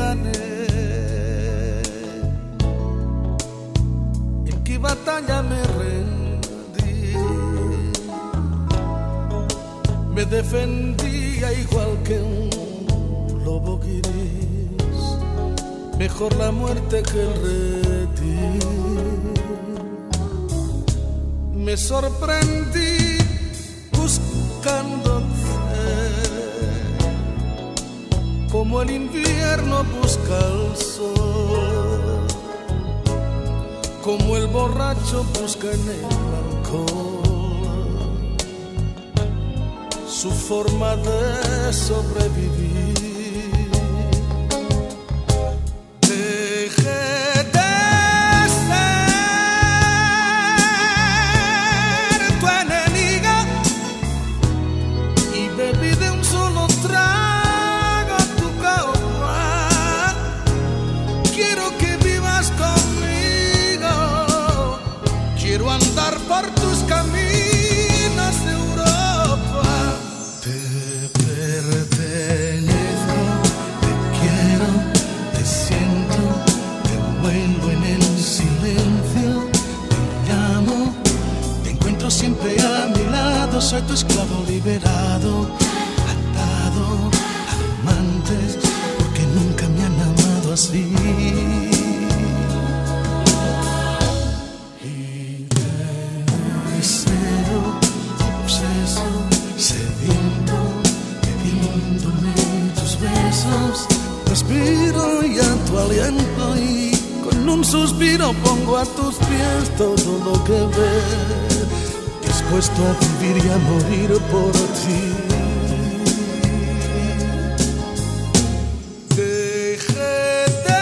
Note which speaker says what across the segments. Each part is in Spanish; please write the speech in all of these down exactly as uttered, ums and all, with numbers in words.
Speaker 1: gané, en qué batalla me rendí, me defendía igual que un lobo gris, mejor la muerte que el retiro. Me sorprendí buscándote, como el invierno busca el sol, como el borracho busca en el alcohol su forma de sobrevivir. Quiero andar por tus caminos de Europa. Te pertenezco, te quiero, te siento, te vuelvo en el silencio, te llamo, te encuentro siempre a mi lado, soy tu esclavo liberado, atado a amantes, porque nunca me han amado así. Respiro y a tu aliento y con un suspiro pongo a tus pies todo lo que ves, dispuesto a vivir y a morir por ti. Dejé de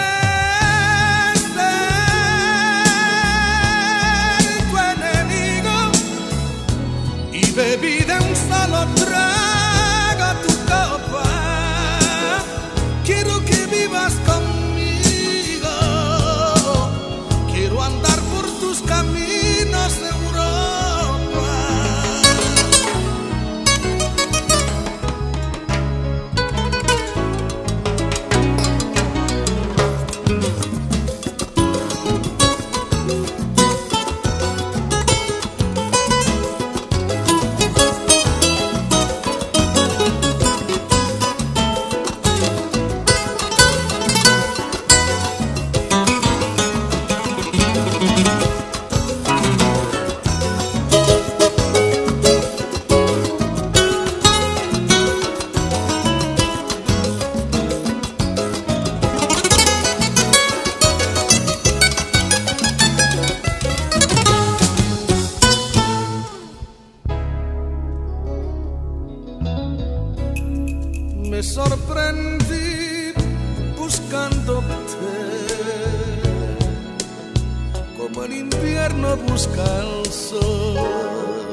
Speaker 1: ser tu enemigo y bebí de un solo trago tu copa. Quiero que vivas conmigo, quiero andar por tus caminos de Europa. Me sorprendí buscándote, como el invierno busca el sol,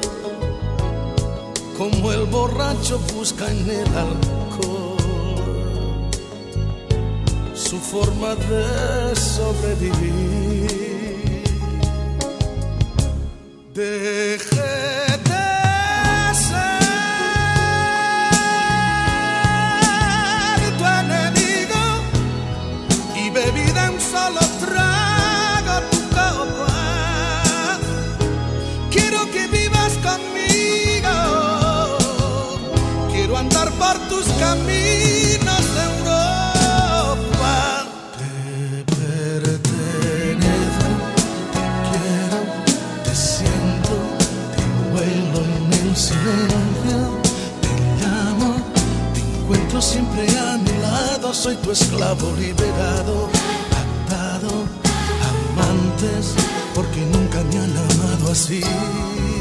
Speaker 1: como el borracho busca en el alcohol su forma de sobrevivir. Dejé bebida en solo trago tu copa. Quiero que vivas conmigo, quiero andar por tus caminos de Europa. Te pertenezco, te quiero, te siento, te vuelo en el silencio, te llamo, te encuentro siempre a mi lado, soy tu esclavo liberado, atado a amantes, porque nunca me han amado así.